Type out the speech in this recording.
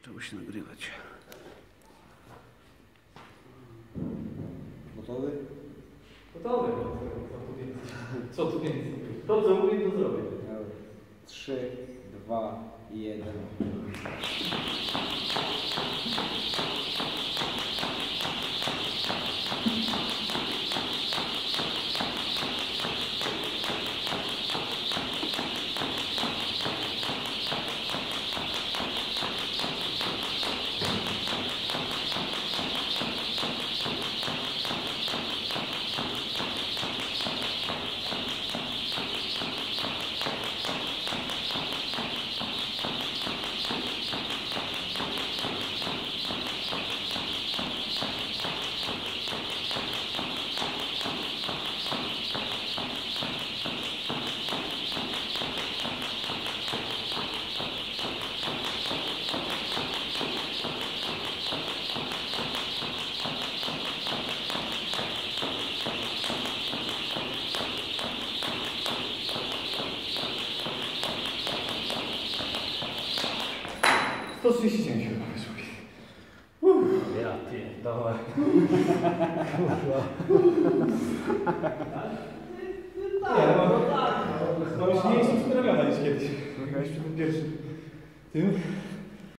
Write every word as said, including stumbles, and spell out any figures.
Zaczęło się nagrywać. Gotowy? Gotowy. Co tu więcej? To co mówię, to zrobię. Trzy, dwa, jeden. sto trzydzieści dziewięć chyba wyszło. Uff. Ja pierdolę. Kurwa. Nie, no, no już nie jest usprawiona niż kiedyś. Jak miałeś przy tym pierwszym. Tym?